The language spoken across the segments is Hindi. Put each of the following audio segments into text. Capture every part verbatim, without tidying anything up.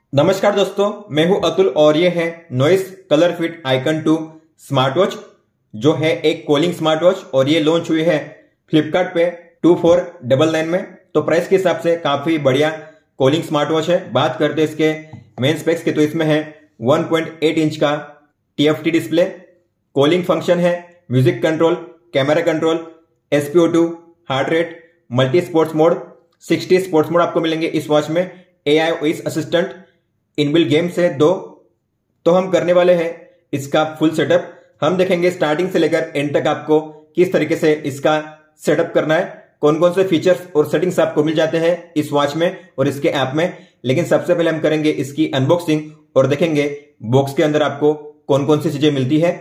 नमस्कार दोस्तों, मैं हूं अतुल और ये है Noise colour fit icon two smart watch जो है एक कॉलिंग स्मार्ट वॉच और ये लॉन्च हुई है फ्लिपकार्ट पे टू फोर डबल नाइन में। तो प्राइस के हिसाब से काफी बढ़िया कॉलिंग स्मार्ट वॉच है। बात करते हैं इसके मेन स्पेक्स के, तो इसमें है वन पॉइंट एट इंच का टीएफटी डिस्प्ले, कॉलिंग फंक्शन है, music control, camera control, SPO two, heart rate, multi sports mode, sixty sports mode आपको मिलेंगे इस वॉच में। AI voice assistant, inbuilt games है दो। तो हम करने वाले हैं इसका फुल सेटअप। हम देखेंगे स्टार्टिंग से लेकर एंड तक आपको किस तरीके से इसका सेटअप करना है, कौन कौन से फीचर्स और सेटिंग्स आपको मिल जाते हैं इस वॉच में और इसके ऐप में। लेकिन सबसे पहले हम करेंगे इसकी अनबॉक्सिंग और देखेंगे बॉक्स के अंदर आपको कौन कौन सी चीजें मिलती है।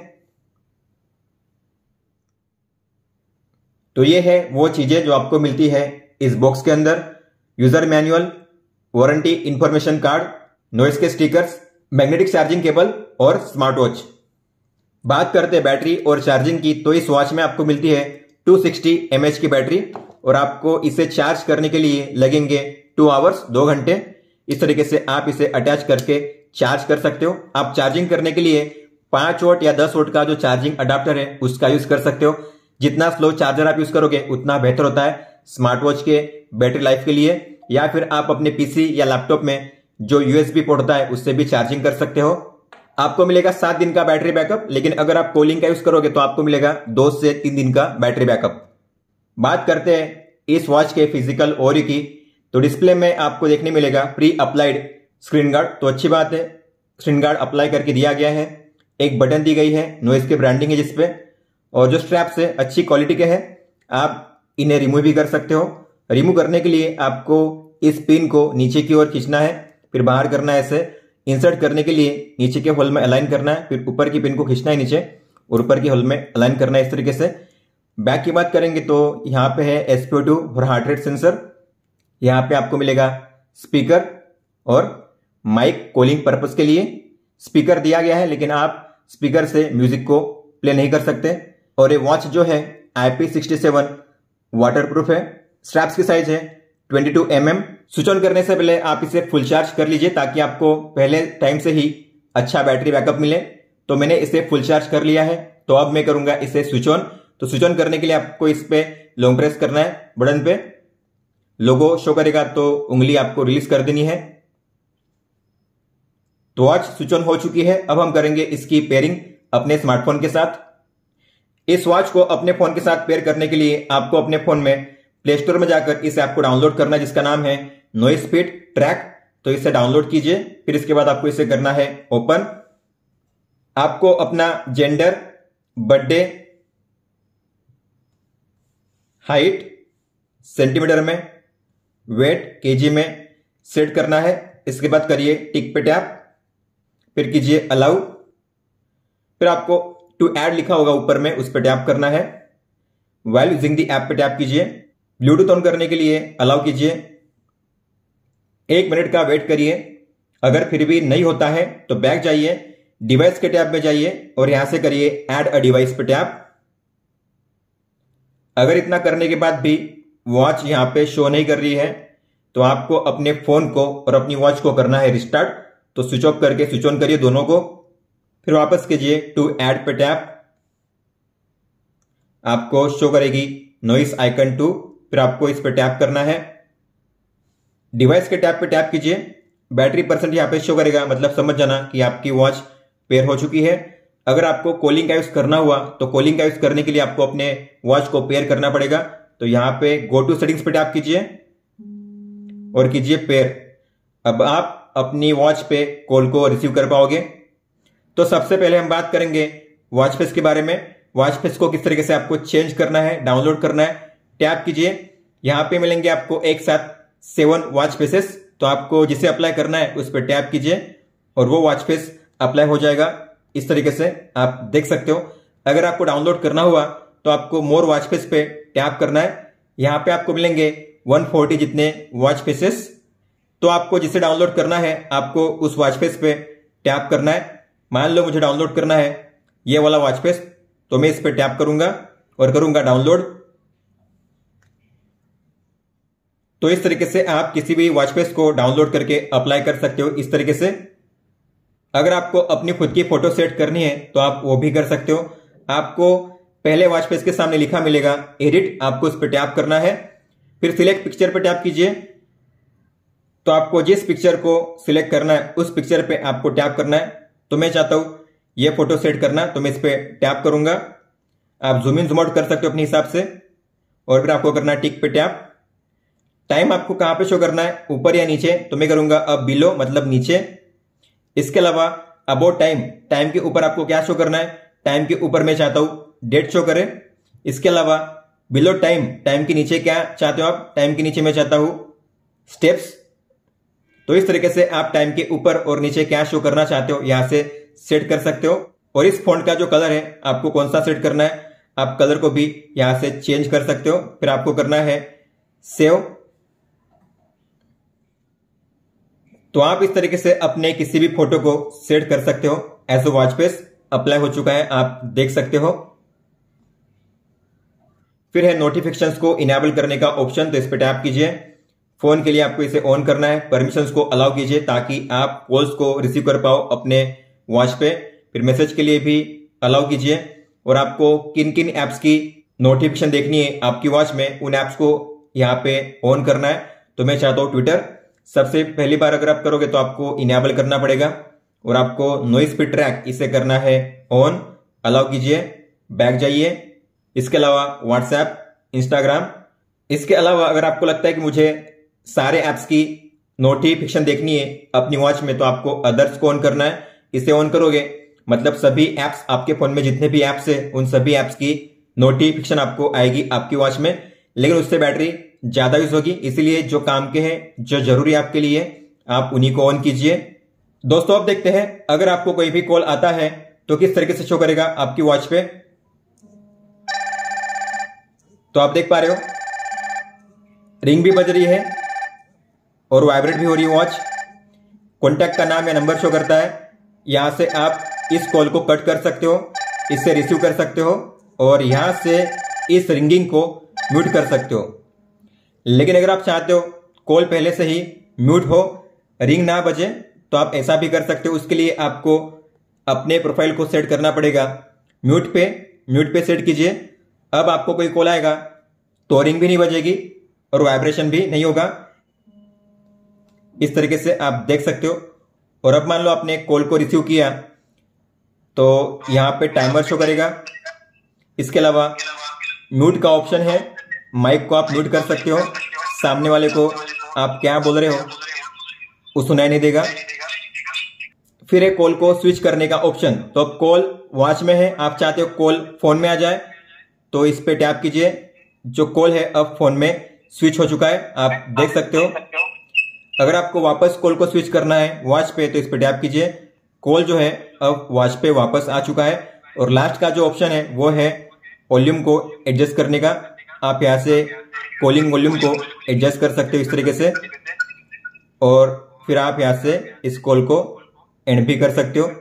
तो ये है वो चीजें जो आपको मिलती है इस बॉक्स के अंदर: user manual, warranty information card, Noise के स्टिकर्स, मैग्नेटिक चार्जिंग केबल और स्मार्ट वॉच। बात करते हैं बैटरी और चार्जिंग की, तो इस वॉच में आपको मिलती है टू सिक्सटी एम एच की बैटरी और आपको इसे चार्ज करने के लिए लगेंगे टू आवर्स, दो घंटे। इस तरीके से आप इसे अटैच करके चार्ज कर सकते हो। आप चार्जिंग करने के लिए पांच वोल्ट या दस वोल्ट का जो चार्जिंग अडाप्टर है उसका यूज कर सकते हो। जितना स्लो चार्जर आप यूज करोगे उतना बेहतर होता है स्मार्ट वॉच के बैटरी लाइफ के लिए। या फिर आप अपने पीसी या लैपटॉप में जो यूएसबी पोर्ट होता है उससे भी चार्जिंग कर सकते हो। आपको मिलेगा सात दिन का बैटरी बैकअप, लेकिन अगर आप कॉलिंग का यूज करोगे तो आपको मिलेगा दो से तीन दिन का बैटरी बैकअप। बात करते हैं इस वॉच के फिजिकल ओवरव्यू की, तो डिस्प्ले में आपको देखने मिलेगा प्री अप्लाइड स्क्रीन गार्ड। तो अच्छी बात है, स्क्रीन गार्ड अप्लाई करके दिया गया है। एक बटन दी गई है, नॉइस की ब्रांडिंग है जिसपे, और जो स्ट्रैप्स है अच्छी क्वालिटी के हैं। आप इन्हें रिमूव भी कर सकते हो। रिमूव करने के लिए आपको इस पिन को नीचे की ओर खींचना है, फिर बाहर करना है ऐसे। इंसर्ट करने के लिए नीचे के होल में अलाइन करना है, फिर ऊपर की पिन को खींचना है नीचे और ऊपर की होल में अलाइन करना है इस तरीके से। बैक की बात करेंगे तो यहाँ पे है एसपीओ टू और हार्ट रेट सेंसर। यहाँ पे आपको मिलेगा स्पीकर और माइक कॉलिंग पर्पस के लिए। स्पीकर दिया गया है, लेकिन आप स्पीकर से म्यूजिक को प्ले नहीं कर सकते। और ये वॉच जो है I P sixty seven waterproof है। स्ट्रैप्स की साइज है twenty two M M. Switch on करने से पहले आप इसे फुल चार्ज कर लीजिए ताकि आपको पहले टाइम से ही अच्छा बैटरी बैकअप मिले। तो मैंने इसे फुल चार्ज कर लिया है, तो अब मैं करूंगा इसे स्विच ऑन। तो स्विच ऑन करने के लिए आपको इस पे लॉन्ग प्रेस करना है बटन पे, लोगो शो करेगा तो उंगली आपको रिलीज कर देनी है। तो वॉच स्विच ऑन हो चुकी है। अब हम करेंगे इसकी पेयरिंग अपने स्मार्टफोन के साथ। इस वॉच को अपने फोन के साथ पेयर करने के लिए आपको अपने फोन में प्ले स्टोर में जाकर इस ऐप को डाउनलोड करना है जिसका नाम है नॉइस फिट ट्रैक। तो इसे डाउनलोड कीजिए, फिर इसके बाद आपको इसे करना है ओपन। आपको अपना जेंडर, बर्थडे, हाइट सेंटीमीटर में, वेट केजी में सेट करना है। इसके बाद करिए टिक पे टैप, फिर कीजिए अलाउ। फिर आपको टू ऐड लिखा होगा ऊपर में, उस पर टैप करना है। वाइल यूजिंग द ऐप पे टैप कीजिए। ब्लूटूथ ऑन करने के लिए अलाउ कीजिए। एक मिनट का वेट करिए। अगर फिर भी नहीं होता है तो बैक जाइए, डिवाइस के टैब में जाइए और यहां से करिए ऐड अ डिवाइस पे टैप। अगर इतना करने के बाद भी वॉच यहां पे शो नहीं कर रही है तो आपको अपने फोन को और अपनी वॉच को करना है रिस्टार्ट। तो स्विच ऑफ करके स्विच ऑन करिए दोनों को, फिर वापस कीजिए टू ऐड पे टैप। आपको शो करेगी नॉइस आइकन टू, फिर आपको इस पे टैप करना है। डिवाइस के टैप पे टैप कीजिए। बैटरी परसेंट यहां पे शो करेगा, मतलब समझ जाना कि आपकी वॉच पेयर हो चुकी है। अगर आपको कॉलिंग का यूज करना हुआ तो कॉलिंग का यूज करने के लिए आपको अपने वॉच को पेयर करना पड़ेगा। तो यहां पे गो टू सेटिंग्स पे टैप कीजिए और कीजिए पेयर। अब आप अपनी वॉच पे कॉल को रिसीव कर पाओगे। तो सबसे पहले हम बात करेंगे वॉच फेस के बारे में। वॉच फेस को किस तरीके से आपको चेंज करना है, डाउनलोड करना है। टैप कीजिए, यहां पे मिलेंगे आपको एक साथ सेवन वॉच फेसेस। तो आपको जिसे अप्लाई करना है उस पर टैप कीजिए और वो वॉच फेस अप्लाई हो जाएगा। इस तरीके से आप देख सकते हो। अगर आपको डाउनलोड करना हुआ तो आपको मोर वॉच फेस पे टैप करना है। यहां पे आपको मिलेंगे वन फोर्टी जितने वॉच फेसेस। तो आपको जिसे डाउनलोड करना है आपको उस वॉच फेस पे टैप करना है। मान लो मुझे डाउनलोड करना है ये वाला वॉच फेस, तो मैं इस पे टैप करूंगा और करूंगा डाउनलोड। तो इस तरीके से आप किसी भी वॉच फेस को डाउनलोड करके अप्लाई कर सकते हो इस तरीके से। अगर आपको अपनी खुद की फोटो सेट करनी है तो आप वो भी कर सकते हो। आपको पहले वॉच फेस के सामने लिखा मिलेगा एडिट, आपको उस पर टैप करना है, फिर सिलेक्ट पिक्चर पर टैप कीजिए। तो आपको जिस पिक्चर को सिलेक्ट करना है उस पिक्चर पे आपको टैप करना है। तो मैं चाहता हूं ये फोटो सेट करना, तो मैं इस पे टैप करूंगा। आप जूम इन जूम आउट कर सकते हो अपने हिसाब से, और फिर आपको करना है टिक पे टैप। टाइम आपको कहां पे शो करना है, ऊपर या नीचे, तो मैं करूंगा अब बिलो मतलब नीचे। इसके अलावा अबाउट टाइम, टाइम के ऊपर आपको क्या शो करना है, टाइम के ऊपर मैं चाहता हूं डेट शो करे। इसके अलावा बिलो टाइम, टाइम के नीचे क्या चाहते हो आप, टाइम के नीचे मैं चाहता हूं स्टेप्स। तो इस तरीके से आप टाइम के ऊपर और नीचे क्या शो करना चाहते हो यहां से सेट कर सकते हो। और इस फॉन्ट का जो कलर है आपको कौन सा सेट करना है, आप कलर को भी यहां से चेंज कर सकते हो। फिर आपको करना है सेव। तो आप इस तरीके से अपने किसी भी फोटो को सेट कर सकते हो। एज वॉच फेस अप्लाई हो चुका है, आप देख सकते हो। फिर है नोटिफिकेशंस को इनेबल करने का ऑप्शन, तो इस पर टैप कीजिए। फोन के लिए आपको इसे ऑन करना है, परमिशंस को अलाउ कीजिए ताकि आप कॉल्स को रिसीव कर पाओ अपने वॉच पे। फिर मैसेज के लिए भी अलाउ कीजिए। और आपको किन किन एप्स की नोटिफिकेशन देखनी है आपकी वॉच में, उन एप्स को यहाँ पे ऑन करना है। तो मैं चाहता हूँ ट्विटर, सबसे पहली बार अगर आप करोगे तो आपको इनेबल करना पड़ेगा। और आपको नॉइस स्पीड ट्रैक इसे करना है ऑन, अलाउ कीजिए, बैक जाइए। इसके अलावा व्हाट्सएप, इंस्टाग्राम। इसके अलावा अगर आपको लगता है कि मुझे सारे एप्स की नोटिफिकेशन देखनी है अपनी वॉच में, तो आपको अदर्स को ऑन करना है। इसे ऑन करोगे मतलब सभी एप्स, आपके फोन में जितने भी एप्स है उन सभी एप्स की नोटिफिकेशन आपको आएगी आपकी वॉच में। लेकिन उससे बैटरी ज्यादा यूज होगी, इसीलिए जो काम के हैं, जो जरूरी आपके लिए, आप उन्हीं को ऑन कीजिए। दोस्तों अब देखते हैं अगर आपको कोई भी कॉल आता है तो किस तरीके से शो करेगा आपकी वॉच पे। तो आप देख पा रहे हो रिंग भी बज रही है और वाइब्रेट भी हो रही है वॉच। कॉन्टैक्ट का नाम या नंबर शो करता है। यहां से आप इस कॉल को कट कर सकते हो, इससे रिसीव कर सकते हो, और यहां से इस रिंगिंग को म्यूट कर सकते हो। लेकिन अगर आप चाहते हो कॉल पहले से ही म्यूट हो, रिंग ना बजे, तो आप ऐसा भी कर सकते हो। उसके लिए आपको अपने प्रोफाइल को सेट करना पड़ेगा म्यूट पे। म्यूट पे सेट कीजिए। अब आपको कोई कॉल आएगा तो रिंग भी नहीं बजेगी और वाइब्रेशन भी नहीं होगा। इस तरीके से आप देख सकते हो। और अब मान लो आपने कॉल को रिसीव किया तो यहां पे टाइमर शो करेगा। इसके अलावा म्यूट का ऑप्शन है, माइक को आप म्यूट कर सकते हो। सामने वाले को आप क्या बोल रहे हो वो सुनाई नहीं देगा। फिर एक कॉल को स्विच करने का ऑप्शन, तो अब कॉल वॉच में है, आप चाहते हो कॉल फोन में आ जाए, तो इस पे टैप कीजिए। जो कॉल है अब फोन में स्विच हो चुका है, आप देख सकते हो। अगर आपको वापस कॉल को स्विच करना है वॉच पे तो इस पे टैप कीजिए। कॉल जो है अब वॉच पे वापस आ चुका है। और लास्ट का जो ऑप्शन है वो है वॉल्यूम को एडजस्ट करने का। आप यहां से कॉलिंग वॉल्यूम को एडजस्ट कर सकते हो इस तरीके से, और फिर आप यहां से इस कॉल को एंड भी कर सकते हो।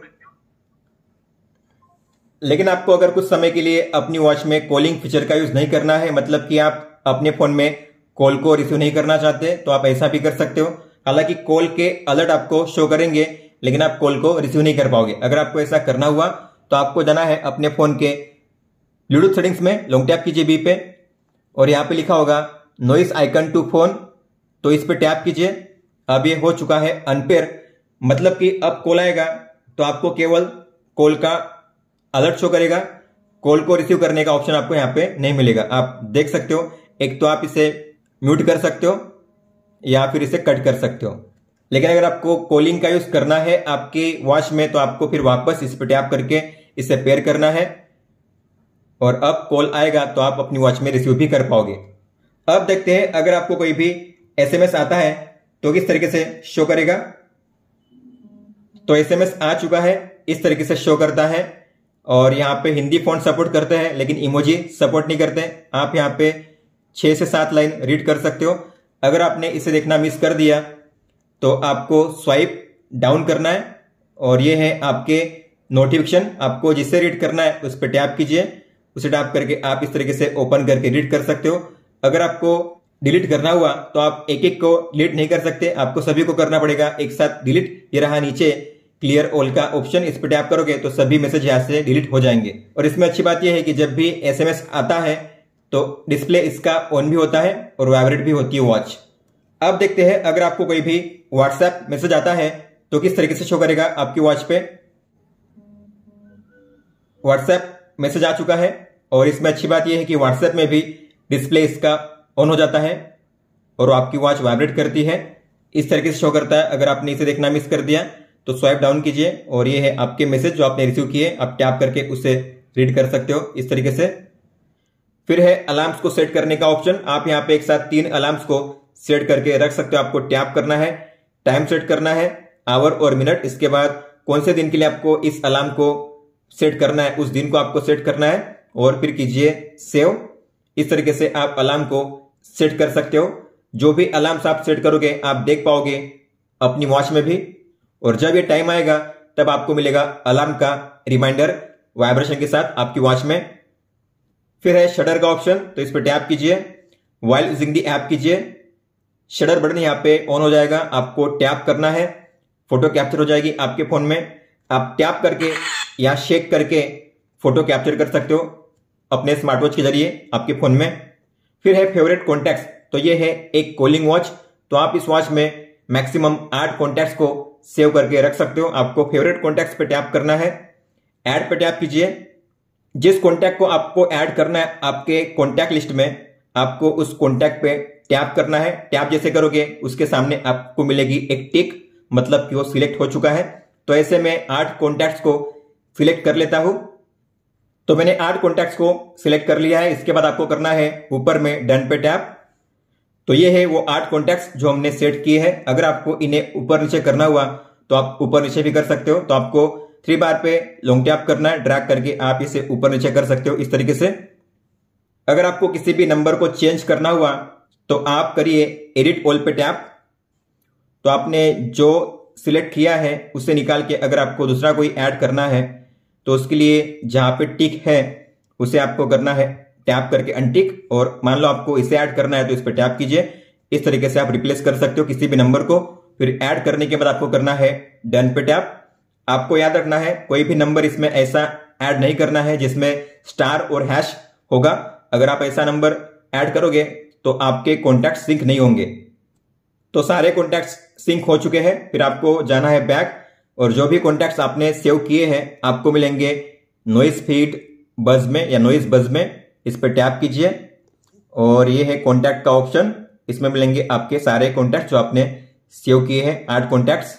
लेकिन आपको अगर कुछ समय के लिए अपनी वॉच में कॉलिंग फीचर का यूज नहीं करना है, मतलब कि आप अपने फोन में कॉल को रिसीव नहीं करना चाहते, तो आप ऐसा भी कर सकते हो। हालांकि कॉल के अलर्ट आपको शो करेंगे लेकिन आप कॉल को रिसीव नहीं कर पाओगे। अगर आपको ऐसा करना हुआ तो आपको जाना है अपने फोन के ब्लूटूथ सेटिंग्स में, लॉन्ग टैप कीजिए बी पे, और यहां पे लिखा होगा नॉइस आइकन टू फोन, तो इस पे टैप कीजिए। अब ये हो चुका है अनपेयर, मतलब कि अब कॉल आएगा तो आपको केवल कॉल का अलर्ट शो करेगा, कॉल को रिसीव करने का ऑप्शन आपको यहां पे नहीं मिलेगा। आप देख सकते हो, एक तो आप इसे म्यूट कर सकते हो या फिर इसे कट कर सकते हो। लेकिन अगर आपको कॉलिंग का यूज करना है आपकी वॉच में तो आपको फिर वापस इस पे टैप करके इसे पेयर करना है, और अब कॉल आएगा तो आप अपनी वॉच में रिसीव भी कर पाओगे। अब देखते हैं अगर आपको कोई भी एसएमएस आता है तो किस तरीके से शो करेगा। तो एसएमएस आ चुका है, इस तरीके से शो करता है। और यहाँ पे हिंदी फॉन्ट सपोर्ट करते हैं लेकिन इमोजी सपोर्ट नहीं करते। आप यहाँ पे छह से सात लाइन रीड कर सकते हो। अगर आपने इसे देखना मिस कर दिया तो आपको स्वाइप डाउन करना है, और ये है आपके नोटिफिकेशन। आपको जिससे रीड करना है उस पर टैप कीजिए, उसे टैप करके आप इस तरीके से ओपन करके रीड कर सकते हो। अगर आपको डिलीट करना हुआ तो आप एक एक को डिलीट नहीं कर सकते, आपको सभी को करना पड़ेगा एक साथ डिलीट। ये रहा नीचे क्लियर ऑल का ऑप्शन, इस पर टैप करोगे तो सभी मैसेज यहाँ से डिलीट हो जाएंगे। और इसमें अच्छी बात यह है कि जब भी एसएमएस आता है तो डिस्प्ले इसका ऑन भी होता है और वाइब्रेट भी होती है वॉच। अब देखते हैं अगर आपको कोई भी व्हाट्सएप मैसेज आता है तो किस तरीके से शो करेगा आपकी वॉच पे। व्हाट्सएप मैसेज आ चुका है और इसमें अच्छी बात यह है कि व्हाट्सएप में भी डिस्प्ले इसका ऑन हो जाता है और आपकी वॉच वाइब्रेट करती है। इस तरीके से शो करता है। अगर आपने इसे देखना मिस कर दिया तो स्वाइप डाउन कीजिए और ये है आपके मैसेज जो आपने रिसीव किए, आप टैप करके उसे रीड कर सकते हो इस तरीके से। फिर है अलार्म्स को सेट करने का ऑप्शन। आप यहाँ पे एक साथ तीन अलार्म्स को सेट करके रख सकते हो। आपको टैप करना है, टाइम सेट करना है, आवर और मिनट, इसके बाद कौन से दिन के लिए आपको इस अलार्म को सेट करना है उस दिन को आपको सेट करना है और फिर कीजिए सेव। इस तरीके से आप अलार्म को सेट कर सकते हो। जो भी अलार्म्स आप सेट करोगे आप देख पाओगे अपनी वॉच में भी, और जब ये टाइम आएगा तब आपको मिलेगा अलार्म का रिमाइंडर वाइब्रेशन के साथ आपकी वॉच में। फिर है शटर का ऑप्शन, तो इस पर टैप कीजिए, व्हाइल यूजिंग दी ऐप कीजिए, शटर बटन यहाँ पे ऑन हो जाएगा। आपको टैप करना है, फोटो कैप्चर हो जाएगी आपके फोन में। आप टैप करके या शेक करके फोटो कैप्चर कर सकते हो अपने स्मार्ट वॉच के जरिए आपके फोन में। फिर है फेवरेट कॉन्टैक्ट्स, तो ये है एक कॉलिंग वॉच, तो आप इस वॉच में मैक्सिमम आठ कॉन्टैक्ट्स को सेव करके रख सकते हो। आपको फेवरेट कॉन्टैक्ट्स पे टैप करना है, ऐड पे टैप कीजिए। जिस कॉन्टैक्ट को आपको ऐड करना है आपके कॉन्टैक्ट लिस्ट में, आपको उस कॉन्टैक्ट पे टैप करना है। टैप जैसे करोगे उसके सामने आपको मिलेगी एक टिक, मतलब कि वो सिलेक्ट हो चुका है। तो ऐसे में आठ कॉन्टैक्ट्स को सिलेक्ट कर लेता हूं। तो मैंने आठ कॉन्टैक्ट्स को सिलेक्ट कर लिया है। इसके बाद आपको करना है ऊपर में डन पे टैप। तो ये है वो आठ कॉन्टैक्ट्स जो हमने सेट किए हैं। अगर आपको इन्हें ऊपर नीचे करना हुआ तो आप ऊपर नीचे भी कर सकते हो। तो आपको थ्री बार पे लॉन्ग टैप करना है, ड्रैग करके आप इसे ऊपर नीचे कर सकते हो इस तरीके से। अगर आपको किसी भी नंबर को चेंज करना हुआ तो आप करिए एडिट ऑल पे टैप। तो आपने जो सिलेक्ट किया है उसे निकाल के अगर आपको दूसरा कोई ऐड करना है तो उसके लिए जहां पे टिक है उसे आपको करना है टैप करके अनटिक, और मान लो आपको इसे ऐड करना है तो इस पर टैप कीजिए। इस तरीके से आप रिप्लेस कर सकते हो किसी भी नंबर को। फिर ऐड करने के बाद आपको करना है डन पे टैप। आपको याद रखना है कोई भी नंबर इसमें ऐसा ऐड नहीं करना है जिसमें स्टार और हैश होगा। अगर आप ऐसा नंबर ऐड करोगे तो आपके कॉन्टैक्ट सिंक नहीं होंगे। तो सारे कॉन्टैक्ट्स सिंक हो चुके हैं। फिर आपको जाना है बैक, और जो भी कॉन्टैक्ट्स आपने सेव किए हैं आपको मिलेंगे नॉइज फीड बज में या नॉइज बज में। इस पर टैप कीजिए और ये है कॉन्टैक्ट का ऑप्शन। इसमें मिलेंगे आपके सारे कॉन्टैक्ट जो आपने सेव किए हैं, आठ कॉन्टैक्ट्स।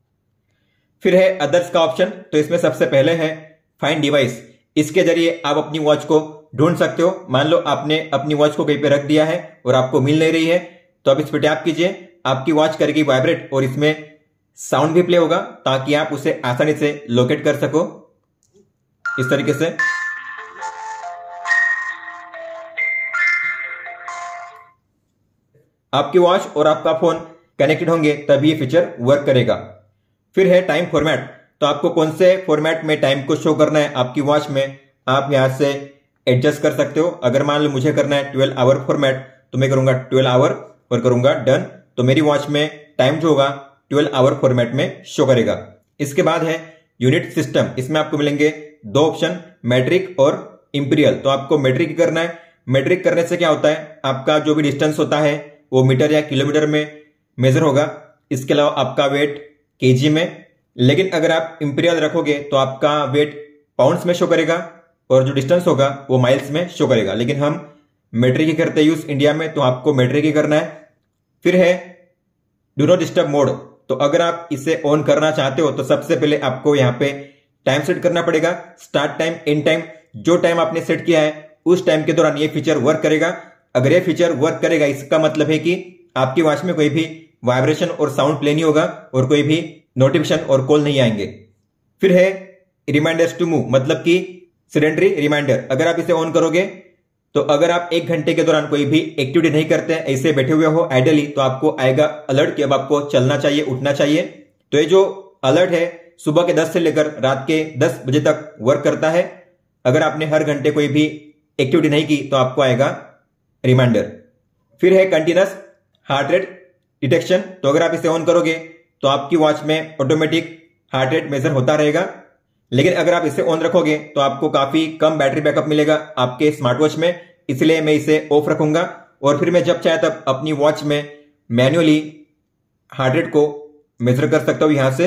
फिर है अदर्स का ऑप्शन, तो इसमें सबसे पहले है फाइंड डिवाइस। इसके जरिए आप अपनी वॉच को ढूंढ सकते हो। मान लो आपने अपनी वॉच को कहीं पे रख दिया है और आपको मिल नहीं रही है, तो आप इस पर टैप कीजिए, आपकी वॉच करेगी वाइब्रेट और इसमें साउंड भी प्ले होगा ताकि आप उसे आसानी से लोकेट कर सको इस तरीके से। आपकी वॉच और आपका फोन कनेक्टेड होंगे तभी ये फीचर वर्क करेगा। फिर है टाइम फॉर्मेट, तो आपको कौन से फॉर्मेट में टाइम को शो करना है आपकी वॉच में, आप यहां से एडजस्ट कर सकते हो। अगर मान लो मुझे करना है ट्वेल्व आवर फॉर्मेट तो मैं करूंगा ट्वेल्व आवर और करूंगा डन। तो मेरी वॉच में टाइम जो होगा ट्वेल्व आवर फॉर्मेट में शो करेगा। इसके बाद है यूनिट सिस्टम। इसमें आपको मिलेंगे दो ऑप्शन, मैट्रिक और इंपीरियल। तो आपको मैट्रिक करना है। मैट्रिक करने से क्या होता है, आपका जो भी डिस्टेंस होता है वो मीटर या किलोमीटर में मेजर होगा। इसके अलावा आपका वेट केजी में। लेकिन अगर आप इंपीरियल रखोगे तो आपका वेट पाउंड्स में शो करेगा और जो डिस्टेंस होगा वो माइल्स में शो करेगा। लेकिन हम मैट्रिक ही करते यूज इंडिया में, तो आपको मैट्रिक ही करना है। फिर है डू नॉट डिस्टर्ब मोड, तो अगर आप इसे ऑन करना चाहते हो तो सबसे पहले आपको यहाँ पे टाइम सेट करना पड़ेगा, स्टार्ट टाइम, एंड टाइम। जो टाइम आपने सेट किया है उस टाइम के दौरान ये फीचर वर्क करेगा। अगर ये फीचर वर्क करेगा इसका मतलब है कि आपकी वॉच में कोई भी वाइब्रेशन और साउंड प्ले नहीं होगा और कोई भी नोटिफिकेशन और कॉल नहीं आएंगे। फिर है रिमाइंडर्स टू मूव, मतलब कि सेडेंटरी रिमाइंडर। अगर आप इसे ऑन करोगे तो अगर आप एक घंटे के दौरान कोई भी एक्टिविटी नहीं करते हैं, ऐसे बैठे हुए हो आइडली, तो आपको आएगा अलर्ट कि अब आपको चलना चाहिए, उठना चाहिए। तो ये जो अलर्ट है सुबह के दस से लेकर रात के दस बजे तक वर्क करता है। अगर आपने हर घंटे कोई भी एक्टिविटी नहीं की तो आपको आएगा रिमाइंडर। फिर है कंटिन्यूअस हार्ट रेट डिटेक्शन। तो अगर आप इसे ऑन करोगे तो आपकी वॉच में ऑटोमेटिक हार्ट रेट मेजर होता रहेगा। लेकिन अगर आप इसे ऑन रखोगे तो आपको काफी कम बैटरी बैकअप मिलेगा आपके स्मार्ट वॉच में, इसलिए मैं इसे ऑफ रखूंगा और फिर मैं जब चाहे तब अपनी वॉच में मैन्युअली हार्ट रेट को मेजर कर सकता हूं यहां से।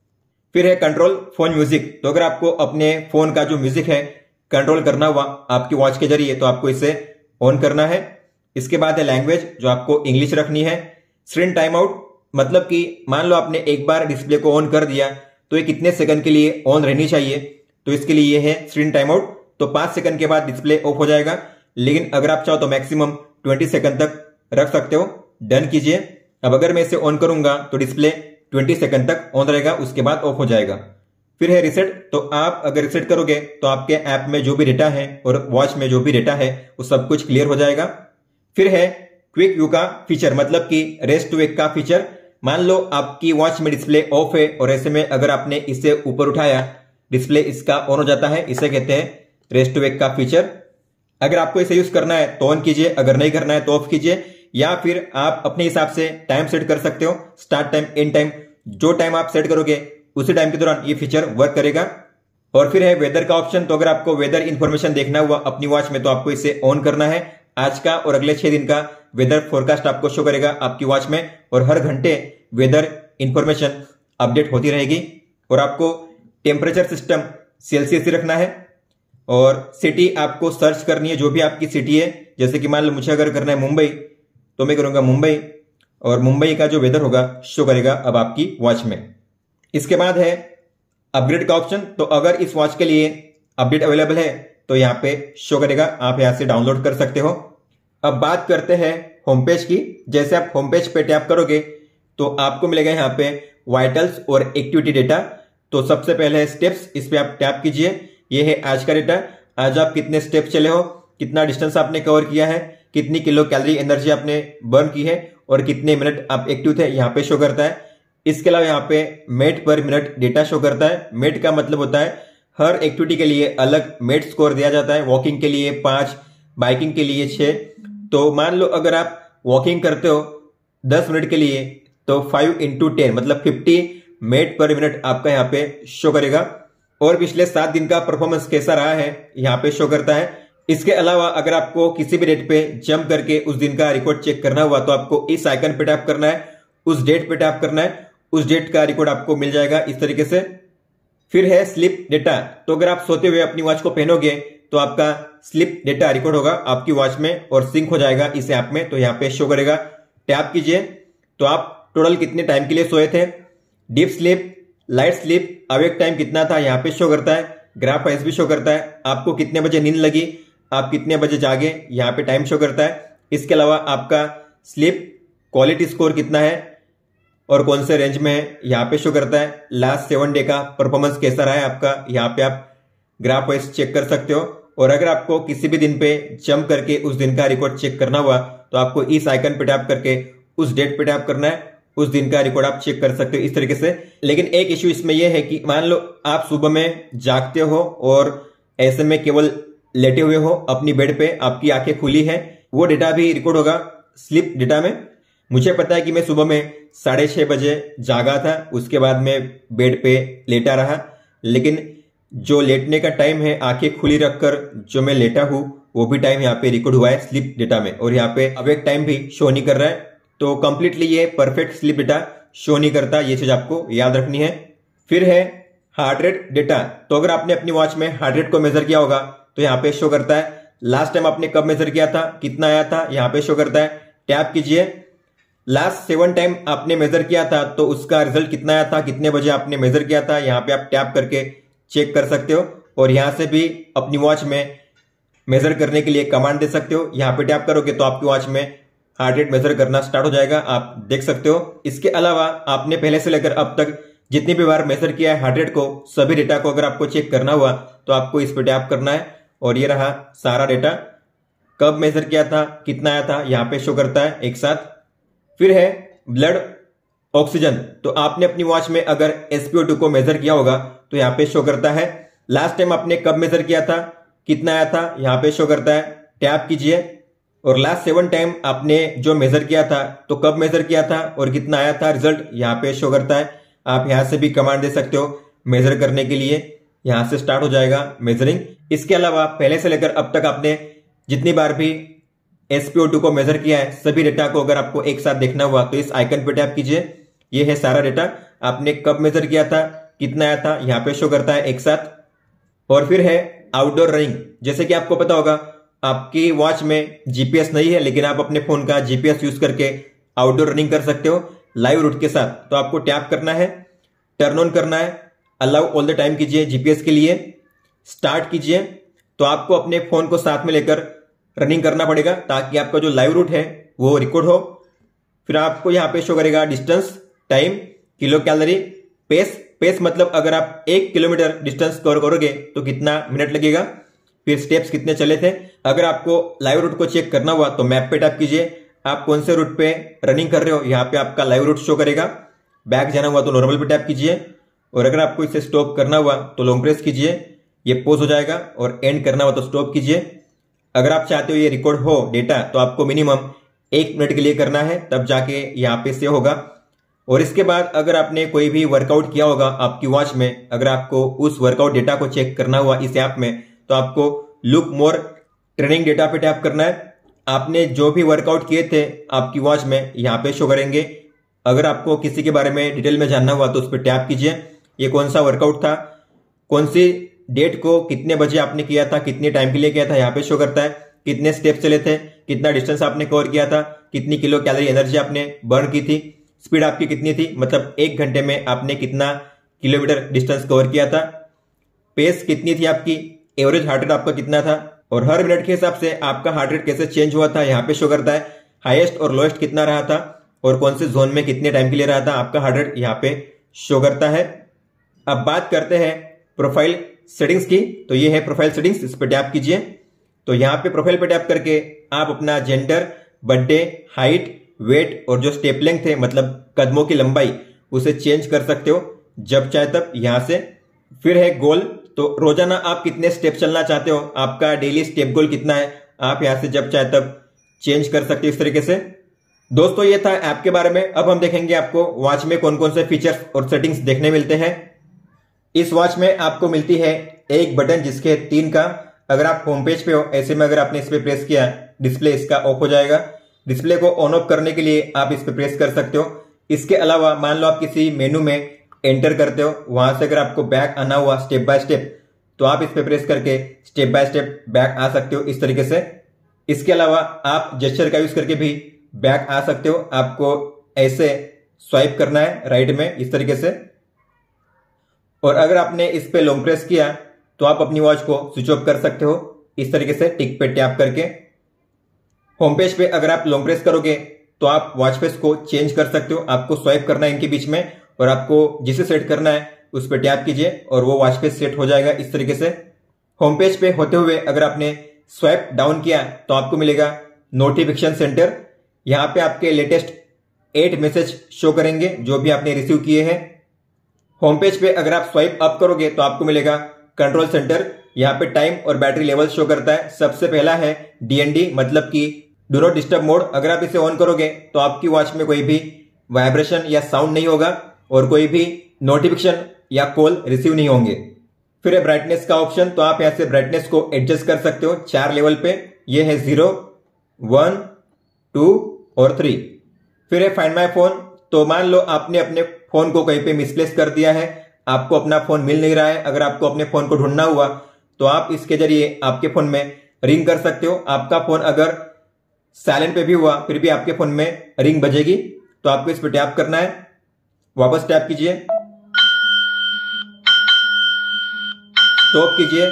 फिर है कंट्रोल फोन म्यूजिक। तो अगर आपको अपने फोन का जो म्यूजिक है कंट्रोल करना हुआ आपकी वॉच के जरिए तो आपको इसे ऑन करना है। इसके बाद है लैंग्वेज, जो आपको इंग्लिश रखनी है। स्क्रीन टाइम आउट, मतलब कि मान लो आपने एक बार डिस्प्ले को ऑन कर दिया तो ये कितने सेकंड के लिए ऑन रहनी चाहिए, तो इसके लिए ये है स्क्रीन टाइम आउट। तो पांच सेकंड के बाद डिस्प्ले ऑफ हो जाएगा, लेकिन अगर आप चाहो तो मैक्सिमम बीस सेकंड तक रख सकते हो। डन कीजिए। अब अगर मैं इसे ऑन करूंगा तो डिस्प्ले बीस सेकंड तक ऑन रहेगा, उसके बाद ऑफ हो जाएगा। फिर है रिसेट। तो आप अगर रिसेट करोगे तो आपके ऐप में जो भी डेटा है और वॉच में जो भी डेटा है वो सब कुछ क्लियर हो जाएगा। फिर है क्विक व्यू का फीचर, मतलब कि रेस्ट टू वेक का फीचर। मान लो आपकी वॉच में डिस्प्ले ऑफ है और ऐसे में अगर आपने इसे ऊपर उठाया डिस्प्ले इसका ऑन हो जाता है, इसे कहते हैं रेस्ट टू वेक का फीचर। अगर आपको इसे यूज करना है तो ऑन कीजिए, अगर नहीं करना है तो ऑफ कीजिए, या फिर आप अपने हिसाब से टाइम सेट कर सकते हो, स्टार्ट टाइम, एंड टाइम। जो टाइम आप सेट करोगे उसी टाइम के दौरान ये फीचर वर्क करेगा। और फिर है वेदर का ऑप्शन। तो अगर आपको वेदर इंफॉर्मेशन देखना हुआ अपनी वॉच में तो आपको इसे ऑन करना है। आज का और अगले छह दिन का वेदर फोरकास्ट आपको शो करेगा आपकी वॉच में, और हर घंटे वेदर इंफॉर्मेशन अपडेट होती रहेगी। और आपको टेम्परेचर सिस्टम सेल्सियस ही रखना है, और सिटी आपको सर्च करनी है, जो भी आपकी सिटी है। जैसे कि मान लो मुझे अगर करना है मुंबई तो मैं करूंगा मुंबई, और मुंबई का जो वेदर होगा शो करेगा अब आपकी वॉच में। इसके बाद है अपग्रेड का ऑप्शन। तो अगर इस वॉच के लिए अपडेट अवेलेबल है तो यहाँ पे शो करेगा, आप यहां से डाउनलोड कर सकते हो। अब बात करते हैं होम पेज की। जैसे आप होम पेज पे टैप करोगे तो आपको मिलेगा यहाँ पे वाइटल्स और एक्टिविटी डेटा। तो सबसे पहले है स्टेप्स, इस पे आप टैप कीजिए। ये है आज का डेटा, आज आप कितने स्टेप चले हो, कितना डिस्टेंस आपने कवर किया है, कितनी किलो कैलोरी एनर्जी आपने बर्न की है और कितने मिनट आप एक्टिव थे, यहाँ पे शो करता है। इसके अलावा यहाँ पे मिनट पर मिनट डेटा शो करता है। मिनट का मतलब होता है हर एक्टिविटी के लिए अलग मिनट स्कोर दिया जाता है। वॉकिंग के लिए पांच, बाइकिंग के लिए छह। तो मान लो अगर आप वॉकिंग करते हो दस मिनट के लिए तो फाइव इंटू टेन मतलब फिफ्टी मिनट पर मिनट आपका यहाँ पे शो करेगा। और पिछले सात दिन का परफॉर्मेंस कैसा रहा है यहाँ पे शो करता है। इसके अलावा अगर आपको किसी भी डेट पे जंप करके उस दिन का रिकॉर्ड चेक करना हुआ तो आपको इस आइकन पे टैप करना है, उस डेट पे टैप करना है, उस डेट का रिकॉर्ड आपको मिल जाएगा इस तरीके से। फिर है स्लीप डेटा। तो अगर आप सोते हुए अपनी वॉच को पहनोगे तो आपका स्लीप डेटा रिकॉर्ड होगा आपकी वॉच में और सिंक हो जाएगा इस ऐप में, तो यहाँ पे शो करेगा। टैप कीजिए तो आप टोटल कितने टाइम के लिए सोए थे, deep sleep, light sleep, awake time कितना था यहाँ पे शो करता है। ग्राफ वाइज भी शो करता है, आपको कितने बजे नींद लगी, आप कितने बजे जागे, यहाँ पे टाइम शो करता है। इसके अलावा आपका स्लीप क्वालिटी स्कोर कितना है और कौन से रेंज में है यहाँ पे शो करता है। लास्ट सेवन डे का परफॉर्मेंस कैसा रहा है आपका, यहाँ पे आप ग्राफ वाइज चेक कर सकते हो। और अगर आपको किसी भी दिन पे जंप करके उस दिन का रिकॉर्ड चेक करना हुआ तो आपको इस आइकन पे टैप करके उस डेट पे टैप करना है, उस दिन का रिकॉर्ड आप चेक कर सकते हो इस तरीके से। लेकिन एक इश्यू इसमें यह है कि मान लो आप सुबह में जागते हो और ऐसे में केवल लेटे हुए हो अपनी बेड पे, आपकी आंखें खुली है, वो डेटा भी रिकॉर्ड होगा स्लीप डेटा में। मुझे पता है कि मैं सुबह में साढ़े छह बजे जागा था, उसके बाद मैं बेड पे लेटा रहा, लेकिन जो लेटने का टाइम है आंखें खुली रखकर जो मैं लेटा हूं वो भी टाइम यहाँ पे रिकॉर्ड हुआ है स्लीप डेटा में, और यहाँ पे अवेक टाइम भी शो नहीं कर रहा है। तो कंप्लीटली ये परफेक्ट स्लीप डेटा शो नहीं करता, ये चीज आपको याद रखनी है। फिर है हार्ट रेट डेटा। तो अगर आपने अपनी वॉच में हार्ट रेट को मेजर किया होगा तो यहाँ पे शो करता है। लास्ट टाइम आपने कब मेजर किया था, कितना आया था, यहाँ पे शो करता है। टैप कीजिए, लास्ट सेवन टाइम आपने मेजर किया था तो उसका रिजल्ट कितना आया था, कितने बजे आपने मेजर किया था, यहाँ पे आप टैप करके चेक कर सकते हो। और यहाँ से भी अपनी वॉच में मेजर करने के लिए कमांड दे सकते हो। यहाँ पे टैप करोगे तो आपकी वॉच में हार्ट रेट मेजर करना स्टार्ट हो जाएगा, आप देख सकते हो। इसके अलावा आपने पहले से लेकर अब तक जितनी भी बार मेजर किया है हार्ट रेट को, सभी डेटा को अगर आपको चेक करना हुआ तो आपको इस पे टैप करना है, और ये रहा सारा डेटा, कब मेजर किया था, कितना आया था, यहाँ पे शो करता है एक साथ। फिर है ब्लड ऑक्सीजन। तो आपने अपनी वॉच में अगर एस पी ओ टू को मेजर किया होगा तो यहाँ पे शो करता है। लास्ट टाइम आपने कब मेजर किया था, कितना आया था, यहाँ पे शो करता है। टैप कीजिए और लास्ट सेवन टाइम आपने जो मेजर किया था तो कब मेजर किया था और कितना आया था रिजल्ट यहाँ पे शो करता है। आप यहाँ से भी कमांड दे सकते हो मेजर करने के लिए, यहाँ से स्टार्ट हो जाएगा मेजरिंग। इसके अलावा पहले से लेकर अब तक आपने जितनी बार भी एस पी ओ टू को मेजर किया है सभी डेटा को अगर आपको एक साथ देखना हुआ तो इस आइकन पे टैप कीजिए। ये है सारा डेटा, आपने कब मेजर किया था, कितना आया था, यहाँ पे शो करता है एक साथ। और फिर है आउटडोर रनिंग। जैसे कि आपको पता होगा आपकी वॉच में जीपीएस नहीं है, लेकिन आप अपने फोन का जीपीएस यूज करके आउटडोर रनिंग कर सकते हो लाइव रूट के साथ। तो आपको टैप करना है, टर्न ऑन करना है, अलाउ ऑल द टाइम कीजिए जीपीएस के लिए, स्टार्ट कीजिए। तो आपको अपने फोन को साथ में लेकर रनिंग करना पड़ेगा ताकि आपका जो लाइव रूट है वो रिकॉर्ड हो। फिर आपको यहाँ पे शो करेगा distance, time, kilo calorie, pace. Pace मतलब अगर आप एक किलोमीटर डिस्टेंस कवर करोगे तो कितना मिनट लगेगा, फिर स्टेप्स कितने चले थे। अगर आपको लाइव रूट को चेक करना हुआ तो मैप पे टैप कीजिए, आप कौन से रूट पे रनिंग कर रहे हो यहाँ पे आपका लाइव रूट शो करेगा। बैक जाना हुआ तो नॉर्मल पे टैप कीजिए, और अगर आपको इसे स्टॉप करना हुआ तो लॉन्ग प्रेस कीजिए, ये पॉज हो जाएगा, और एंड करना हुआ तो स्टॉप कीजिए। अगर आप चाहते हो ये रिकॉर्ड हो डेटा तो आपको मिनिमम एक मिनट के लिए करना है, तब जाके यहाँ पे सेव होगा। और इसके बाद अगर आपने कोई भी वर्कआउट किया होगा आपकी वॉच में, अगर आपको उस वर्कआउट डेटा को चेक करना हुआ इस ऐप में तो आपको लुक मोर ट्रेनिंग डेटा पे टैप करना है। आपने जो भी वर्कआउट किए थे आपकी वॉच में यहाँ पे शो करेंगे। अगर आपको किसी के बारे में डिटेल में जानना हुआ तो उस पर टैप कीजिए, ये कौन सा वर्कआउट था, कौन सी डेट को, कितने बजे आपने किया था, कितने टाइम के लिए किया था, यहाँ पे शो करता है। कितने स्टेप्स चले थे, कितना डिस्टेंस आपने कवर किया था, कितनी किलो कैलोरी एनर्जी आपने बर्न की थी, स्पीड आपकी कितनी थी, मतलब एक घंटे में आपने कितना किलोमीटर डिस्टेंस कवर किया था, पेस कितनी थी आपकी, एवरेज हार्ट रेट आपका कितना था, और हर मिनट के हिसाब से आपका हार्ट रेट कैसे चेंज हुआ था यहाँ पे शो करता है। हाईएस्ट और लोएस्ट कितना रहा था और कौन से जोन में कितने टाइम के लिए रहा था आपका हार्ट रेट यहाँ पे शो करता है। अब बात करते हैं प्रोफाइल सेटिंग्स की। तो ये है प्रोफाइल सेटिंग्स, इस पर टैप कीजिए। तो यहाँ पे प्रोफाइल पे टैप करके आप अपना जेंडर, बर्थडे, हाइट, वेट और जो स्टेप लेंथ है मतलब कदमों की लंबाई उसे चेंज कर सकते हो जब चाहे तब यहाँ से। फिर है गोल, तो रोजाना आप कितने स्टेप चलना चाहते हो, आपका डेली स्टेप गोल कितना है, आप यहाँ से जब चाहे तब चेंज कर सकते हो इस तरीके से। दोस्तों ये था ऐप के बारे में। अब हम देखेंगे आपको वॉच में कौन कौन से फीचर्स और सेटिंग्स देखने मिलते हैं। इस वॉच में आपको मिलती है एक बटन जिसके तीन का, अगर आप होम पेज पे हो ऐसे में अगर आपने इस पे प्रेस किया डिस्प्ले इसका ऑफ हो जाएगा। डिस्प्ले को ऑन ऑफ करने के लिए आप इस पे प्रेस कर सकते हो। इसके अलावा मान लो आप किसी मेनू में एंटर करते हो, वहां से अगर आपको बैक आना हुआ स्टेप बाय स्टेप तो आप इस पे प्रेस करके स्टेप बाय स्टेप बैक आ सकते हो इस तरीके से। इसके अलावा आप जेस्चर का यूज करके भी बैक आ सकते हो। आपको ऐसे स्वाइप करना है राइट में इस तरीके से, और अगर आपने इस पे लॉन्ग प्रेस किया तो आप अपनी वॉच को स्विच ऑफ कर सकते हो इस तरीके से टिक पे टैप करके। होम पेज पे अगर आप लॉन्ग प्रेस करोगे तो आप वॉच फेस को चेंज कर सकते हो। आपको स्वाइप करना है इनके बीच में और आपको जिसे सेट करना है उस पर टैप कीजिए और वो वॉच फेस सेट हो जाएगा इस तरीके से। होम पेज पे होते हुए अगर आपने स्वाइप डाउन किया तो आपको मिलेगा नोटिफिकेशन सेंटर। यहाँ पे आपके लेटेस्ट एट मैसेज शो करेंगे जो भी आपने रिसीव किए हैं। होम पेज पे अगर आप स्वाइप अप करोगे तो आपको मिलेगा कंट्रोल सेंटर। यहाँ पे टाइम और बैटरी लेवल शो करता है। सबसे पहला है डीएनडी मतलब कि डू नॉट डिस्टर्ब मोड। अगर आप इसे ऑन करोगे तो आपकी वॉच में कोई भी वाइब्रेशन या साउंड नहीं होगा और कोई भी नोटिफिकेशन या कॉल रिसीव नहीं होंगे। फिर है ब्राइटनेस का ऑप्शन, तो आप यहाँ से ब्राइटनेस को एडजस्ट कर सकते हो चार लेवल पे। ये है जीरो, वन, टू और थ्री। फिर है फाइंड माई फोन, तो मान लो आपने अपने फोन को कहीं पे मिसप्लेस कर दिया है, आपको अपना फोन मिल नहीं रहा है। अगर आपको अपने फोन को ढूंढना हुआ तो आप इसके जरिए आपके फोन में रिंग कर सकते हो। आपका फोन अगर साइलेंट पे भी हुआ फिर भी आपके फोन में रिंग बजेगी। तो आपको इस पर टैप करना है, वापस टैप कीजिए, स्टॉप कीजिए।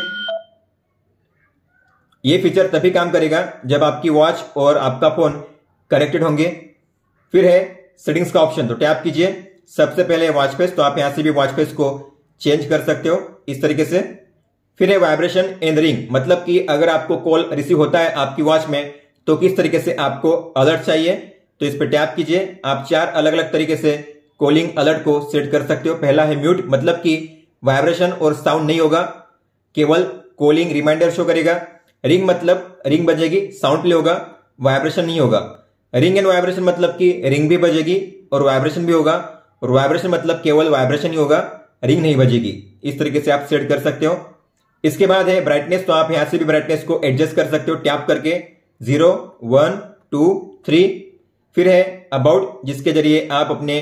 ये फीचर तभी काम करेगा जब आपकी वॉच और आपका फोन कनेक्टेड होंगे। फिर है सेटिंग्स का ऑप्शन, तो टैप कीजिए। सबसे पहले वॉच फेस, तो आप यहां से भी वॉच फेस को चेंज कर सकते हो इस तरीके से। फिर है वाइब्रेशन एंड रिंग, मतलब कि अगर आपको कॉल रिसीव होता है आपकी वॉच में तो किस तरीके से आपको अलर्ट चाहिए, तो इस पर टैप कीजिए। आप चार अलग अलग तरीके से कॉलिंग अलर्ट को सेट कर सकते हो। पहला है म्यूट, मतलब कि वाइब्रेशन और साउंड नहीं होगा, केवल कॉलिंग रिमाइंडर शो करेगा। रिंग मतलब रिंग बजेगी, साउंड प्ले होगा वाइब्रेशन नहीं होगा। रिंग एंड वाइब्रेशन मतलब कि रिंग भी बजेगी और वाइब्रेशन भी होगा, और वाइब्रेशन मतलब केवल वाइब्रेशन ही होगा, रिंग नहीं बजेगी। इस तरीके से आप सेट कर सकते हो। इसके बाद है ब्राइटनेस, तो आप यहां से भी ब्राइटनेस को एडजस्ट कर सकते हो टैप करके, जीरो, वन, टू, थ्री। फिर है अबाउट, जिसके जरिए आप अपने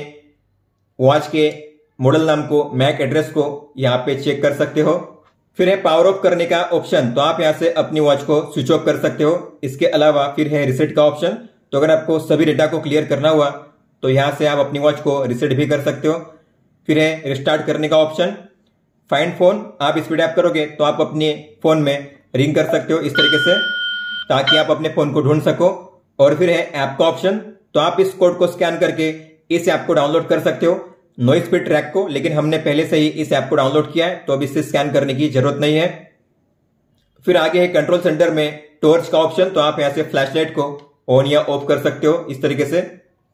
वॉच के मॉडल नाम को, मैक एड्रेस को यहां पे चेक कर सकते हो। फिर है पावर ऑफ करने का ऑप्शन, तो आप यहां से अपनी वॉच को स्विच ऑफ कर सकते हो। इसके अलावा फिर है रिसेट का ऑप्शन, तो अगर आपको सभी डेटा को क्लियर करना हुआ तो यहां से आप अपनी वॉच को रिसेट भी कर सकते हो। फिर है रिस्टार्ट करने का ऑप्शन। फाइंड फोन, आप इस पर टैप करोगे तो आप अपने फोन में रिंग कर सकते हो इस तरीके से, ताकि आप अपने फोन को ढूंढ सको। और फिर है ऐप का ऑप्शन, तो आप इस कोड को स्कैन करके इस ऐप को डाउनलोड कर सकते हो, नॉइज स्पीड ट्रैक को। लेकिन हमने पहले से ही इस ऐप को डाउनलोड किया है, तो अब इसे स्कैन करने की जरूरत नहीं है। फिर आगे है कंट्रोल सेंटर में टॉर्च का ऑप्शन, तो आप यहां से फ्लैशलाइट को ऑन या ऑफ कर सकते हो इस तरीके से।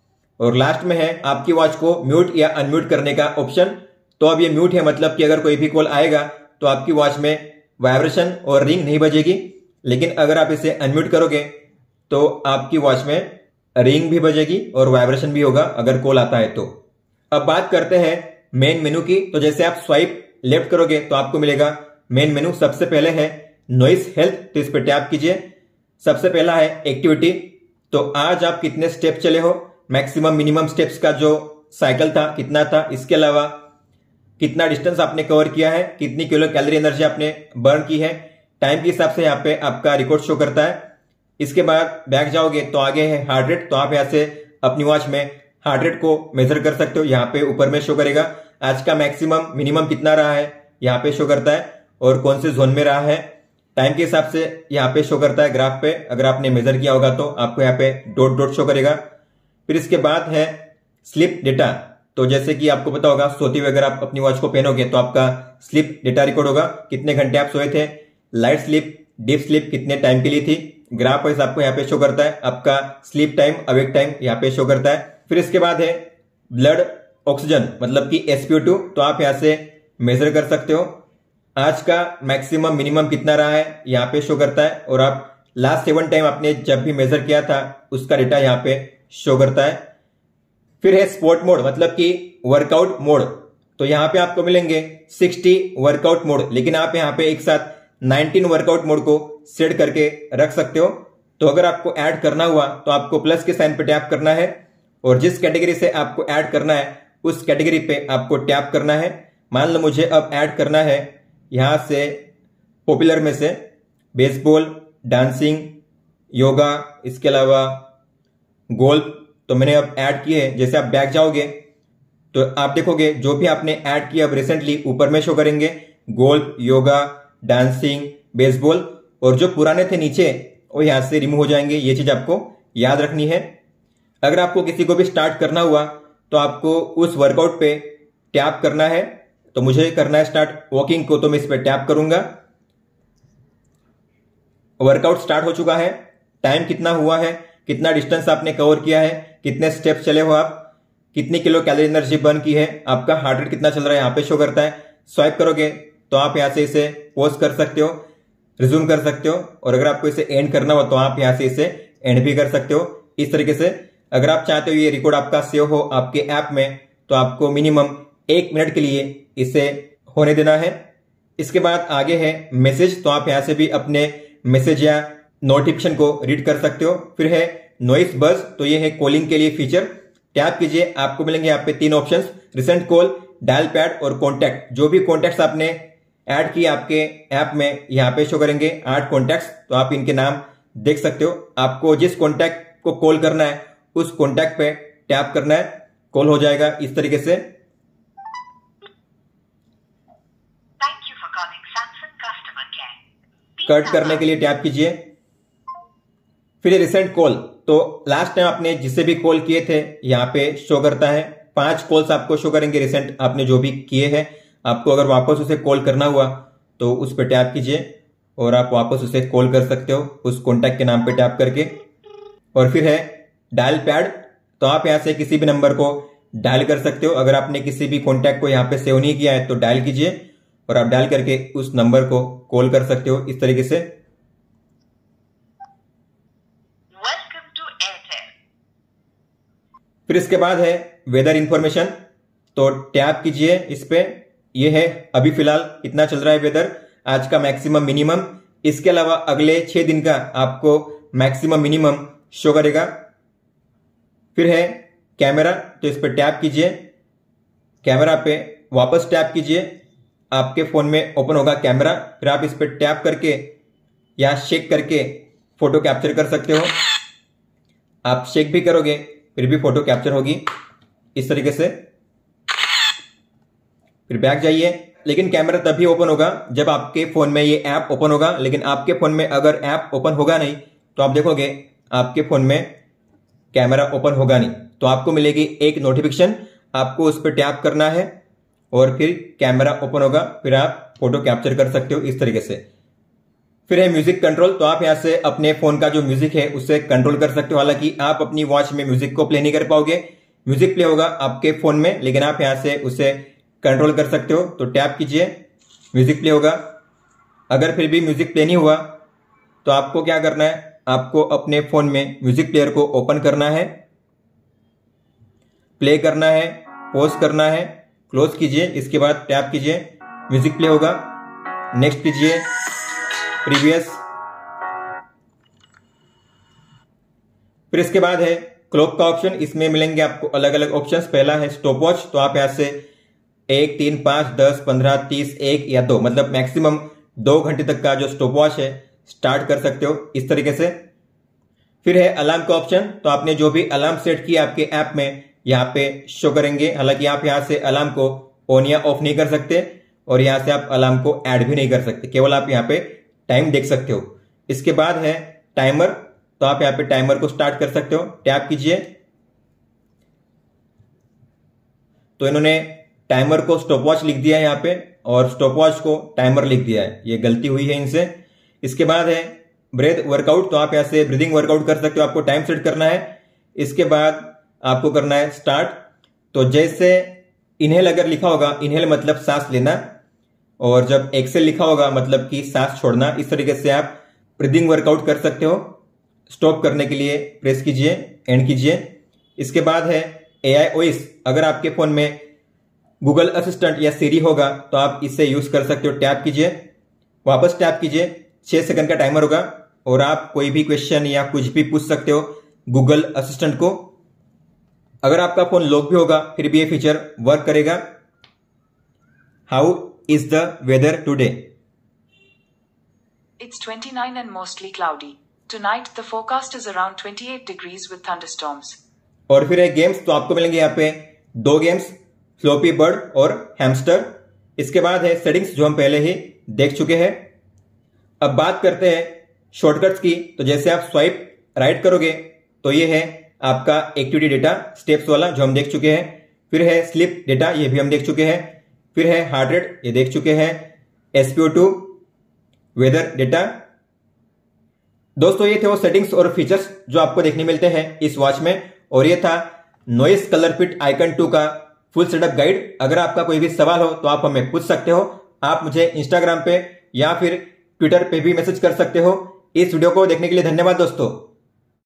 और लास्ट में है आपकी वॉच को म्यूट या अनम्यूट करने का ऑप्शन, तो अब ये म्यूट है, मतलब कि अगर कोई भी कॉल आएगा तो आपकी वॉच में वाइब्रेशन और रिंग नहीं बजेगी। लेकिन अगर आप इसे अनम्यूट करोगे तो आपकी वॉच में रिंग भी बजेगी और वाइब्रेशन भी होगा अगर कॉल आता है तो। अब बात करते हैं मेन मेनू की, तो जैसे आप स्वाइप लेफ्ट करोगे तो आपको मिलेगा मेन मेनू। सबसे पहले है नॉइस हेल्थ, तो इस पर टैप कीजिए। सबसे पहला है एक्टिविटी, तो आज आप कितने स्टेप चले हो, मैक्सिमम मिनिमम स्टेप्स का जो साइकिल था कितना था, इसके अलावा कितना डिस्टेंस आपने कवर किया है, कितनी किलो कैलोरी एनर्जी आपने बर्न की है, टाइम के हिसाब से यहाँ पे आपका रिकॉर्ड शो करता है। इसके बाद बैक जाओगे तो आगे है हार्ट रेट, तो आप यहाँ से अपनी वॉच में हार्ट रेट को मेजर कर सकते हो। यहाँ पे ऊपर में शो करेगा आज का मैक्सिमम मिनिमम कितना रहा है, यहाँ पे शो करता है, और कौन से जोन में रहा है टाइम के हिसाब से यहाँ पे शो करता है ग्राफ पे। अगर आपने मेजर किया होगा तो आपको यहाँ पे डॉट डॉट शो करेगा। फिर इसके बाद है स्लीप डेटा, तो जैसे कि आपको पता होगा सोते हुए अगर आप अपनी वॉच को पहनोगे तो आपका स्लीप डेटा रिकॉर्ड होगा, कितने घंटे आप सोए थे, लाइट स्लीप, डीप स्लीप कितने टाइम के लिए थी। ग्राफ वाइज आपको यहाँ पे शो करता है, आपका स्लीप टाइम, अवेक टाइम यहाँ पे शो करता है। फिर इसके बाद है ब्लड ऑक्सीजन, मतलब कि एस पी ओ टू, तो आप यहाँ से मेजर कर सकते हो आज का मैक्सिमम मिनिमम कितना रहा है, यहाँ पे शो करता है। और आप लास्ट सेवन टाइम आपने जब भी मेजर किया था उसका डेटा यहाँ पे शो करता है। फिर है स्पोर्ट मोड, मतलब कि वर्कआउट मोड, तो यहाँ पे आपको मिलेंगे सिक्सटी वर्कआउट मोड, लेकिन आप यहाँ पे एक साथ नाइनटीन वर्कआउट मोड को सेट करके रख सकते हो। तो अगर आपको ऐड करना हुआ तो आपको प्लस के साइन पे टैप करना है, और जिस कैटेगरी से आपको ऐड करना है उस कैटेगरी पे आपको टैप करना है। मान लो मुझे अब ऐड करना है यहां से पॉपुलर में से बेसबॉल, डांसिंग, योगा, इसके अलावा गोल्फ, तो मैंने अब ऐड किए हैं। जैसे आप बैक जाओगे तो आप देखोगे जो भी आपने ऐड किया अब रिसेंटली ऊपर में शो करेंगे, गोल्फ, योगा, डांसिंग, बेसबॉल, और जो पुराने थे नीचे वो यहां से रिमूव हो जाएंगे। ये चीज आपको याद रखनी है। अगर आपको किसी को भी स्टार्ट करना हुआ तो आपको उस वर्कआउट पे टैप करना है, तो मुझे करना है स्टार्ट वॉकिंग को, तो मैं इस पे टैप करूंगा। वर्कआउट स्टार्ट हो चुका है, टाइम कितना हुआ है, कितना डिस्टेंस आपने कवर किया है, कितने स्टेप्स चले हो आप, कितनी किलो कैलोरी एनर्जी बर्न की है, आपका हार्ट रेट कितना चल रहा है यहाँ पे शो करता है। स्वाइप करोगे तो आप यहाँ से इसे पॉज कर सकते हो, रिज्यूम कर सकते हो, और अगर आपको इसे एंड करना हो तो आप यहाँ से इसे एंड भी कर सकते हो इस तरीके से। अगर आप चाहते हो ये रिकॉर्ड आपका सेव हो आपके ऐप में, तो आपको मिनिमम एक मिनट के लिए इसे होने देना है। इसके बाद आगे है मैसेज, तो आप यहां से भी अपने मैसेज या नोटिफिकेशन को रीड कर सकते हो। फिर है नॉइस बज, तो ये है कॉलिंग के लिए फीचर। टैप कीजिए, आपको मिलेंगे यहाँ पे तीन options, recent call, dial pad और कॉन्टैक्ट। जो भी कॉन्टैक्ट्स आपने ऐड किए आपके ऐप में यहाँ पे शो करेंगे आठ कॉन्टैक्ट्स, तो आप इनके नाम देख सकते हो। आपको जिस कॉन्टैक्ट को कॉल करना है उस कॉन्टैक्ट पे टैप करना है, कॉल हो जाएगा इस तरीके से। कट करने के लिए टैप कीजिए। फिर रिसेंट कॉल, तो लास्ट टाइम आपने जिसे भी कॉल किए थे यहाँ पे शो करता है। पांच कॉल्स आपको शो करेंगे रिसेंट आपने जो भी किए हैं। आपको अगर वापस उसे कॉल करना हुआ तो उस पर टैप कीजिए और आप वापस उसे कॉल कर सकते हो उस कॉन्टैक्ट के नाम पे टैप करके। और फिर है डायल पैड, तो आप यहाँ से किसी भी नंबर को डायल कर सकते हो। अगर आपने किसी भी कॉन्टैक्ट को यहाँ पे सेव नहीं किया है तो डायल कीजिए और आप डायल करके उस नंबर को कॉल कर सकते हो इस तरीके से। फिर इसके बाद है वेदर इंफॉर्मेशन, तो टैप कीजिए इस पे। ये है अभी फिलहाल इतना चल रहा है वेदर, आज का मैक्सिमम मिनिमम। इसके अलावा अगले छह दिन का आपको मैक्सिमम मिनिमम शो करेगा। फिर है कैमरा, तो इस पर टैप कीजिए, कैमरा पे वापस टैप कीजिए, आपके फोन में ओपन होगा कैमरा। फिर आप इस पर टैप करके या शेक करके फोटो कैप्चर कर सकते हो। आप शेक भी करोगे फिर भी फोटो कैप्चर होगी इस तरीके से। फिर बैक जाइए, लेकिन कैमरा तभी ओपन होगा जब आपके फोन में ये ऐप ओपन होगा। लेकिन आपके फोन में अगर ऐप ओपन होगा नहीं तो आप देखोगे आपके फोन में कैमरा ओपन होगा नहीं। तो आपको मिलेगी एक नोटिफिकेशन, आपको उस पर टैप करना है और फिर कैमरा ओपन होगा, फिर आप फोटो कैप्चर कर सकते हो इस तरीके से। फिर है म्यूजिक कंट्रोल, तो आप यहां से अपने फोन का जो म्यूजिक है उसे कंट्रोल कर सकते हो। हालांकि आप अपनी वॉच में म्यूजिक को प्ले नहीं कर पाओगे, म्यूजिक प्ले होगा आपके फोन में, लेकिन आप यहां से उसे कंट्रोल कर सकते हो। तो टैप कीजिए, म्यूजिक प्ले होगा। अगर फिर भी म्यूजिक प्ले नहीं हुआ तो आपको क्या करना है, आपको अपने फोन में म्यूजिक प्लेयर को ओपन करना है, प्ले करना है, पॉज करना है, क्लोज कीजिए। इसके बाद टैप कीजिए, म्यूजिक प्ले होगा। नेक्स्ट कीजिए, प्रीवियस। फिर इसके बाद है क्लॉक का ऑप्शन, इसमें मिलेंगे आपको अलग अलग ऑप्शंस। पहला है स्टॉप वॉच, तो आप यहां से एक, तीन, पांच, दस, पंद्रह, तीस, एक या दो, मतलब मैक्सिमम दो घंटे तक का जो स्टॉप वॉच है स्टार्ट कर सकते हो इस तरीके से। फिर है अलार्म का ऑप्शन, तो आपने जो भी अलार्म सेट किया आपके ऐप में यहाँ पे शो करेंगे। हालांकि आप यहाँ से अलार्म को ऑन या ऑफ नहीं कर सकते और यहाँ से आप अलार्म को ऐड भी नहीं कर सकते, केवल आप यहाँ पे टाइम देख सकते हो। इसके बाद है टाइमर, तो आप यहाँ पे टाइमर को स्टार्ट कर सकते हो। टैप कीजिए, तो इन्होंने टाइमर को स्टॉप वॉच लिख दिया है यहाँ पे और स्टॉप वॉच को टाइमर लिख दिया है, ये गलती हुई है इनसे। इसके बाद है ब्रेथ वर्कआउट, तो आप यहाँ से ब्रीदिंग वर्कआउट कर सकते हो, आपको टाइम सेट करना है। इसके बाद आपको करना है स्टार्ट। तो जैसे इनहेल अगर लिखा होगा, इनहेल मतलब सांस लेना, और जब एक्सेल लिखा होगा मतलब कि सांस छोड़ना। इस तरीके से आप ब्रीदिंग वर्कआउट कर सकते हो। स्टॉप करने के लिए प्रेस कीजिए, एंड कीजिए। इसके बाद है एआई वॉइस, अगर आपके फोन में गूगल असिस्टेंट या सीरी होगा तो आप इससे यूज कर सकते हो। टैप कीजिए, वापस टैप कीजिए, छह सेकंड का टाइमर होगा और आप कोई भी क्वेश्चन या कुछ भी पूछ सकते हो गूगल असिस्टेंट को। अगर आपका फोन लॉक भी होगा फिर भी ये फीचर वर्क करेगा। How is the weather today? It's twenty-nine and mostly cloudy. Tonight the forecast is around twenty-eight degrees with thunderstorms. और फिर है गेम्स, तो आपको मिलेंगे यहाँ पे दो गेम्स, फ्लोपी बर्ड और हैमस्टर। इसके बाद है सेटिंग्स, जो हम पहले ही देख चुके हैं। अब बात करते हैं शॉर्टकट्स की, तो जैसे आप स्वाइप राइट करोगे तो ये है आपका एक्टिविटी डेटा स्टेप्स वाला, जो हम देख चुके हैं। फिर है स्लीप डेटा, ये भी हम देख चुके हैं। फिर है हार्ट रेट, ये देख चुके हैं। S P O two, weather data. दोस्तों ये थे वो सेटिंग्स और फीचर्स जो आपको देखने मिलते हैं इस वॉच में, और ये था Noise colour fit icon two का फुल सेटअप गाइड। अगर आपका कोई भी सवाल हो तो आप हमें पूछ सकते हो। आप मुझे इंस्टाग्राम पे या फिर ट्विटर पे भी मैसेज कर सकते हो। इस वीडियो को देखने के लिए धन्यवाद दोस्तों।